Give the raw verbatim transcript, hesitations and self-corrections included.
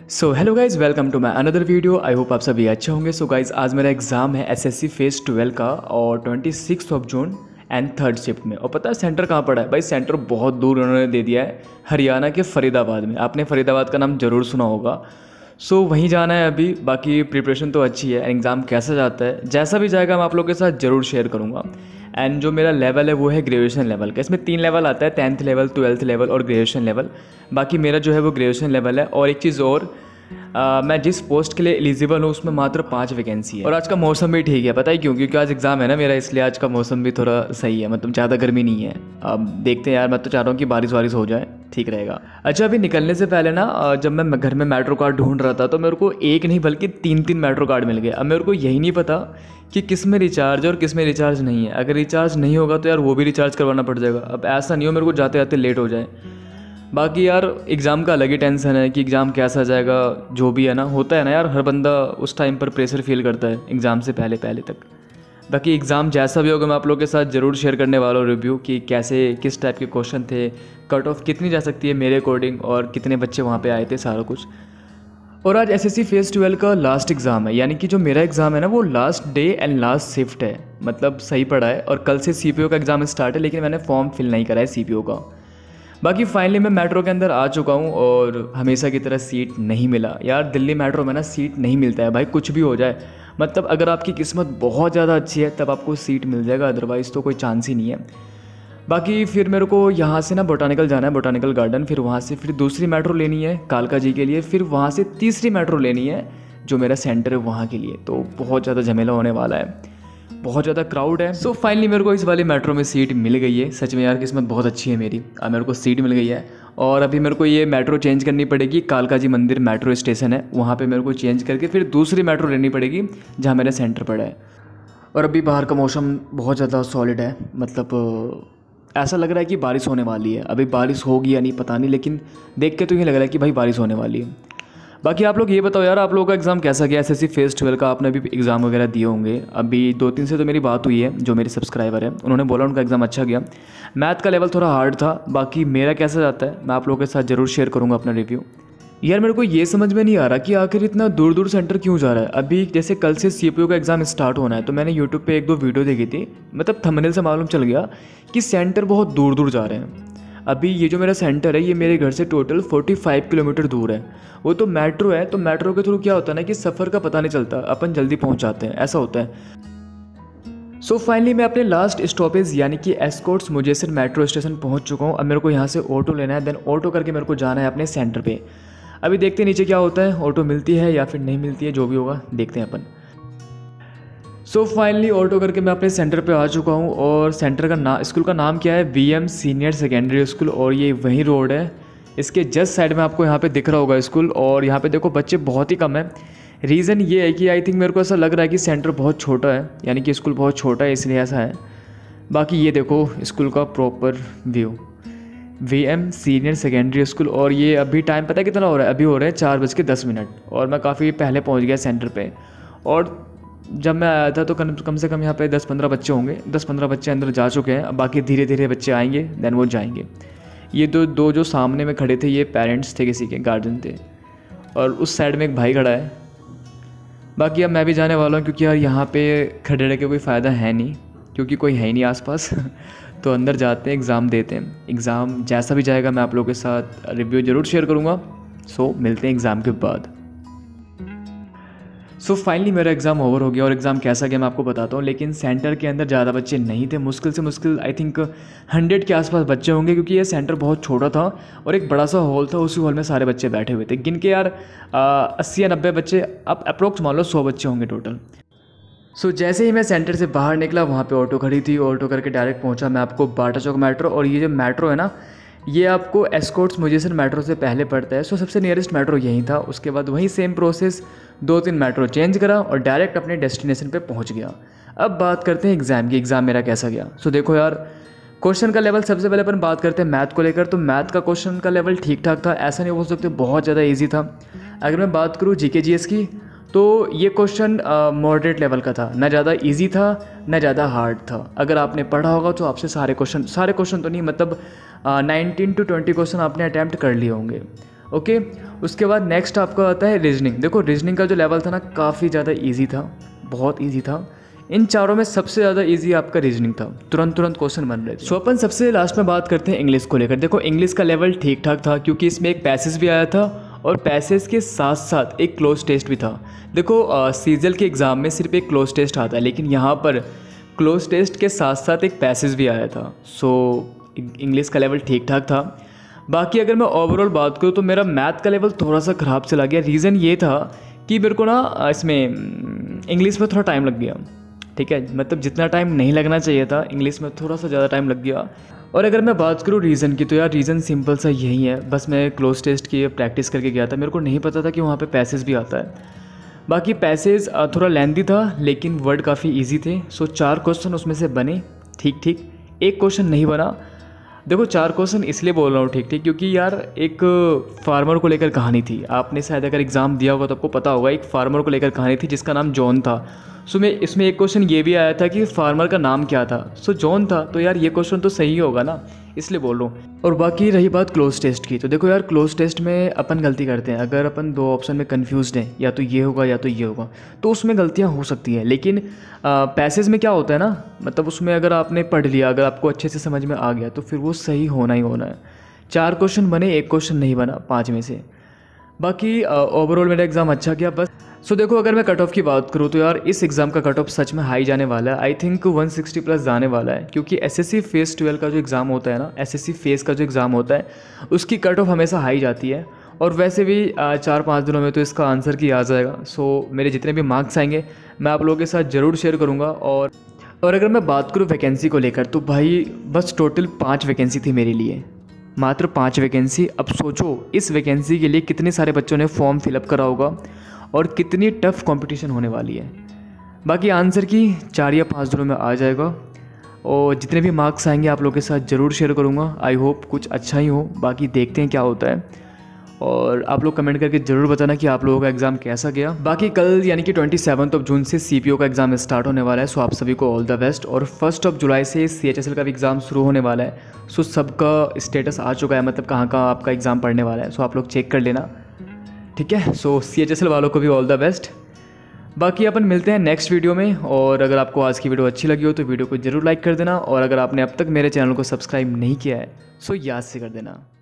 So hello guys, welcome to my another video. I hope आप सभी अच्छे होंगे। सो गाइज़, आज मेरा एग्ज़ाम है एसएससी फेज़ ट्वेल्व का और twenty six of June and third shift में। और पता है सेंटर कहाँ पड़ा है? भाई सेंटर बहुत दूर उन्होंने दे दिया है, हरियाणा के फरीदाबाद में। आपने फरीदाबाद का नाम ज़रूर सुना होगा। सो so, वहीं जाना है अभी। बाकी प्रिपरेशन तो अच्छी है। एग्ज़ाम कैसा जाता है, जैसा भी जाएगा मैं आप लोगों के साथ ज़रूर शेयर करूँगा। एंड जो मेरा लेवल है वो है ग्रेजुएशन लेवल का। इसमें तीन लेवल आता है, टेंथ लेवल, ट्वेल्थ लेवल और ग्रेजुएशन लेवल। बाकी मेरा जो है वो ग्रेजुएशन लेवल है। और एक चीज़ और, Uh, मैं जिस पोस्ट के लिए एलिजिबल हूँ उसमें मात्र पाँच वैकेंसी है। और आज का मौसम भी ठीक है। पता है क्यों? क्योंकि आज एग्ज़ाम है ना मेरा, इसलिए आज का मौसम भी थोड़ा सही है, मतलब ज़्यादा गर्मी नहीं है। अब देखते हैं यार, मैं तो चाह रहा हूँ कि बारिश वारिश हो जाए, ठीक रहेगा। अच्छा, अभी निकलने से पहले ना जब मैं घर में मेट्रो कार्ड ढूंढ रहा था तो मेरे को एक नहीं बल्कि तीन तीन मेट्रो कार्ड मिल गए। अब मेरे को यही नहीं पता कि किस में रिचार्ज है और किस में रिचार्ज नहीं है। अगर रिचार्ज नहीं होगा तो यार वो भी रिचार्ज करवाना पड़ जाएगा। अब ऐसा नहीं हो मेरे को जाते जाते लेट हो जाए। बाकी यार एग्ज़ाम का अलग ही टेंशन है कि एग्ज़ाम कैसा जाएगा। जो भी है ना, होता है ना यार, हर बंदा उस टाइम पर प्रेशर फील करता है एग्ज़ाम से पहले पहले तक। बाकी एग्ज़ाम जैसा भी होगा मैं आप लोगों के साथ ज़रूर शेयर करने वाला हूँ रिव्यू कि कैसे, किस टाइप के क्वेश्चन थे, कट ऑफ कितनी जा सकती है मेरे अकॉर्डिंग, और कितने बच्चे वहाँ पे आए थे, सारा कुछ। और आज एसएससी फेज़ ट्वेल्व का लास्ट एग्ज़ाम है, यानी कि जो मेरा एग्ज़ाम है ना वो last day and last shift है। मतलब सही पड़ा है। और कल से सीपीओ का एग्ज़ाम स्टार्ट है, लेकिन मैंने फॉर्म फिल नहीं करा है सीपीओ का। बाकी फाइनली मैं मेट्रो के अंदर आ चुका हूँ और हमेशा की तरह सीट नहीं मिला। यार दिल्ली मेट्रो में ना सीट नहीं मिलता है भाई, कुछ भी हो जाए। मतलब अगर आपकी किस्मत बहुत ज़्यादा अच्छी है तब आपको सीट मिल जाएगा, अदरवाइज़ तो कोई चांस ही नहीं है। बाकी फिर मेरे को यहाँ से ना बोटानिकल जाना है, बोटानिकल गार्डन। फिर वहाँ से फिर दूसरी मेट्रो लेनी है कालका जी के लिए। फिर वहाँ से तीसरी मेट्रो लेनी है जो मेरा सेंटर है वहाँ के लिए। तो बहुत ज़्यादा झमेला होने वाला है, बहुत ज़्यादा क्राउड है। सो so, फाइनली मेरे को इस वाली मेट्रो में सीट मिल गई है। सच में यार किस्मत बहुत अच्छी है मेरी। अब मेरे को सीट मिल गई है और अभी मेरे को ये मेट्रो चेंज करनी पड़ेगी। कालका जी मंदिर मेट्रो स्टेशन है, वहाँ पे मेरे को चेंज करके फिर दूसरी मेट्रो लेनी पड़ेगी जहाँ मेरा सेंटर पड़ा है। और अभी बाहर का मौसम बहुत ज़्यादा सॉलिड है, मतलब ऐसा लग रहा है कि बारिश होने वाली है। अभी बारिश होगी या नहीं पता नहीं, लेकिन देख के तो ये लग रहा है कि भाई बारिश होने वाली है। बाकी आप लोग ये बताओ यार, आप लोगों का एग्ज़ाम कैसा गया? एसएससी फेज़ ट्वेल्व का आपने अभी एग्ज़ाम वगैरह दिए होंगे। अभी दो तीन से तो मेरी बात हुई है, जो मेरे सब्सक्राइबर हैं उन्होंने बोला उनका एग्ज़ाम अच्छा गया। मैथ का लेवल थोड़ा हार्ड था। बाकी मेरा कैसा जाता है मैं आप लोगों के साथ ज़रूर शेयर करूँगा अपना रिव्यू। यार मेरे को ये समझ में नहीं आ रहा कि आखिर इतना दूर दूर सेंटर क्यों जा रहा है। अभी जैसे कल से सीपीयू का एग्ज़ाम स्टार्ट होना है तो मैंने यूट्यूब पे एक दो वीडियो देखी थी, मतलब थंबनेल से मालूम चल गया कि सेंटर बहुत दूर दूर जा रहे हैं। अभी ये जो मेरा सेंटर है ये मेरे घर से टोटल पैंतालीस किलोमीटर दूर है। वो तो मेट्रो है, तो मेट्रो के थ्रू क्या होता है ना कि सफ़र का पता नहीं चलता, अपन जल्दी पहुंच जाते हैं, ऐसा होता है। सो so, फाइनली मैं अपने लास्ट स्टॉपेज यानी कि एस्कॉर्ट्स मुजेसर मेट्रो स्टेशन पहुंच चुका हूँ। अब मेरे को यहाँ से ऑटो लेना है, देन ऑटो करके मेरे को जाना है अपने सेंटर पे। अभी देखते हैं नीचे क्या होता है, ऑटो मिलती है या फिर नहीं मिलती है, जो भी होगा देखते हैं अपन। सो फाइनली ऑटो करके मैं अपने सेंटर पे आ चुका हूँ। और सेंटर का नाम, स्कूल का नाम क्या है? VM senior secondary school. और ये वही रोड है, इसके जस्ट साइड में आपको यहाँ पे दिख रहा होगा स्कूल। और यहाँ पे देखो बच्चे बहुत ही कम है। रीज़न ये है कि आई थिंक मेरे को ऐसा लग रहा है कि सेंटर बहुत छोटा है, यानी कि स्कूल बहुत छोटा है, इसलिए ऐसा है। बाकी ये देखो स्कूल का proper view, VM senior secondary school. और ये अभी टाइम पता है कितना हो रहा है? अभी हो रहे हैं चार बज के दस मिनट और मैं काफ़ी पहले पहुँच गया सेंटर पर। और जब मैं आया था तो कम कम से कम यहाँ पे दस पंद्रह बच्चे होंगे, दस पंद्रह बच्चे अंदर जा चुके हैं। अब बाकी धीरे धीरे बच्चे आएंगे, देन वो जाएंगे। ये दो दो जो सामने में खड़े थे ये पेरेंट्स थे, किसी के गार्जियन थे। और उस साइड में एक भाई खड़ा है। बाकी अब मैं भी जाने वाला हूँ, क्योंकि यार यहाँ पे खड़े रह के कोई फ़ायदा है नहीं, क्योंकि कोई है ही नहीं आसपास। तो अंदर जाते हैं, एग्ज़ाम देते हैं। एग्ज़ाम जैसा भी जाएगा मैं आप लोगों के साथ रिव्यू ज़रूर शेयर करूँगा। सो मिलते हैं एग्ज़ाम के बाद। सो so, फाइनली मेरा एग्ज़ाम ओवर हो गया। और एग्ज़ाम कैसा गया मैं आपको बताता हूँ। लेकिन सेंटर के अंदर ज़्यादा बच्चे नहीं थे, मुश्किल से मुश्किल आई थिंक हंड्रेड के आसपास बच्चे होंगे, क्योंकि ये सेंटर बहुत छोटा था और एक बड़ा सा हॉल था, उसी हॉल में सारे बच्चे बैठे हुए थे। गिन के यार अस्सी या नब्बे बच्चे, अब अप्रोक्स मान लो सौ बच्चे होंगे टोटल। सो so, जैसे ही मैं सेंटर से बाहर निकला वहाँ पर ऑटो खड़ी थी, ऑटो करके डायरेक्ट पहुँचा मैं आपको बाटा चौक मेट्रो। और ये जो मेट्रो है ना ये आपको एस्कॉर्ट्स मुजेसर मेट्रो से पहले पड़ता है। सो सबसे नियरेस्ट मेट्रो यही था। उसके बाद वही सेम प्रोसेस, दो तीन मेट्रो चेंज करा और डायरेक्ट अपने डेस्टिनेशन पे पहुंच गया। अब बात करते हैं एग्ज़ाम की, एग्ज़ाम मेरा कैसा गया। सो देखो यार, क्वेश्चन का लेवल सबसे पहले अपन बात करते हैं मैथ को लेकर। तो मैथ का क्वेश्चन का लेवल ठीक ठाक था, ऐसा नहीं बोल सकते बहुत ज़्यादा ईजी था। अगर मैं बात करूँ जीके जीएस की तो ये क्वेश्चन मॉडरेट लेवल का था, ना ज़्यादा इजी था ना ज़्यादा हार्ड था। अगर आपने पढ़ा होगा तो आपसे सारे क्वेश्चन, सारे क्वेश्चन तो नहीं मतलब नाइनटीन टू ट्वेंटी क्वेश्चन आपने अटैम्प्ट कर लिए होंगे। ओके, उसके बाद नेक्स्ट आपका आता है रीजनिंग। देखो रीजनिंग का जो लेवल था ना काफ़ी ज़्यादा ईजी था, बहुत ईजी था। इन चारों में सबसे ज़्यादा इजी आपका रीजनिंग था, तुरंत तुरंत क्वेश्चन बन रहे थे। सो अपन सबसे लास्ट में बात करते हैं इंग्लिश को लेकर। देखो इंग्लिश का लेवल ठीक ठाक था, क्योंकि इसमें एक पैसेज भी आया था और पैसेज के साथ साथ एक क्लोज टेस्ट भी था। देखो सीजल के एग्ज़ाम में सिर्फ एक क्लोज टेस्ट आता है, लेकिन यहाँ पर क्लोज टेस्ट के साथ साथ एक पैसेज भी आया था। सो इंग्लिश का लेवल ठीक ठाक था। बाकी अगर मैं ओवरऑल बात करूँ तो मेरा मैथ का लेवल थोड़ा सा ख़राब चला गया। रीज़न ये था कि मेरे को ना इसमें इंग्लिश में थोड़ा टाइम लग गया, ठीक है, मतलब जितना टाइम नहीं लगना चाहिए था इंग्लिश में थोड़ा सा ज़्यादा टाइम लग गया। और अगर मैं बात करूँ रीज़न की तो यार रीज़न सिंपल सा यही है, बस मैं क्लोज टेस्ट की प्रैक्टिस करके गया था, मेरे को नहीं पता था कि वहाँ पे पैसेज भी आता है। बाकी पैसेज थोड़ा लेंथी था लेकिन वर्ड काफ़ी इजी थे। सो चार क्वेश्चन उसमें से बने ठीक ठीक, एक क्वेश्चन नहीं बना। देखो चार क्वेश्चन इसलिए बोल रहा हूँ ठीक ठीक क्योंकि यार एक फार्मर को लेकर कहानी थी। आपने शायद अगर एग्ज़ाम दिया होगा तो आपको पता होगा, एक फार्मर को लेकर कहानी थी जिसका नाम जॉन था। सो मैं इसमें एक क्वेश्चन ये भी आया था कि फार्मर का नाम क्या था, सो जॉन था। तो यार ये क्वेश्चन तो सही होगा ना, इसलिए बोल रहा हूँ। और बाकी रही बात क्लोज टेस्ट की, तो देखो यार क्लोज टेस्ट में अपन गलती करते हैं। अगर अपन दो ऑप्शन में कन्फ्यूज्ड हैं, या तो ये होगा या तो ये होगा, तो उसमें गलतियाँ हो सकती हैं। लेकिन पैसेज में क्या होता है ना, मतलब उसमें अगर आपने पढ़ लिया, अगर आपको अच्छे से समझ में आ गया तो फिर वो सही होना ही होना है। चार क्वेश्चन बने, एक क्वेश्चन नहीं बना पाँच में से। बाकी ओवरऑल मेरा एग्ज़ाम अच्छा गया बस। सो so, देखो अगर मैं कट ऑफ की बात करूँ तो यार इस एग्ज़ाम का कट ऑफ सच में हाई जाने वाला है। I think one sixty plus जाने वाला है, क्योंकि एसएससी फेज़ ट्वेल्व का जो एग्ज़ाम होता है ना, एसएससी फेज़ का जो एग्ज़ाम होता है उसकी कट ऑफ हमेशा हाई जाती है। और वैसे भी चार पाँच दिनों में तो इसका आंसर की आ जाएगा। सो so, मेरे जितने भी मार्क्स आएंगे मैं आप लोगों के साथ ज़रूर शेयर करूँगा। और और अगर मैं बात करूँ वैकेंसी को लेकर तो भाई बस टोटल पाँच वैकेंसी थी मेरे लिए, मात्र पाँच वैकेंसी। अब सोचो इस वैकेंसी के लिए कितने सारे बच्चों ने फॉर्म फिलअप करा होगा और कितनी टफ कंपटीशन होने वाली है। बाकी आंसर की चार या पाँच दिनों में आ जाएगा और जितने भी मार्क्स आएंगे आप लोगों के साथ ज़रूर शेयर करूँगा। आई होप कुछ अच्छा ही हो, बाकी देखते हैं क्या होता है। और आप लोग कमेंट करके ज़रूर बताना कि आप लोगों का एग्ज़ाम कैसा गया। बाकी कल यानी कि ट्वेंटी सेवन्थ ऑफ जून से सीपीओ का एग्ज़ाम स्टार्ट होने वाला है। सो आप सभी को ऑल द बेस्ट। और फर्स्ट ऑफ जुलाई से सीएचएसएल का भी एग्ज़ाम शुरू होने वाला है। सो सबका स्टेटस आ चुका है, मतलब कहाँ कहाँ आपका एग्ज़ाम पढ़ने वाला है। सो आप लोग चेक कर लेना, ठीक है। सो सीएचएसएल वालों को भी ऑल द बेस्ट। बाकी अपन मिलते हैं नेक्स्ट वीडियो में। और अगर आपको आज की वीडियो अच्छी लगी हो तो वीडियो को ज़रूर लाइक कर देना। और अगर आपने अब तक मेरे चैनल को सब्सक्राइब नहीं किया है सो याद से कर देना।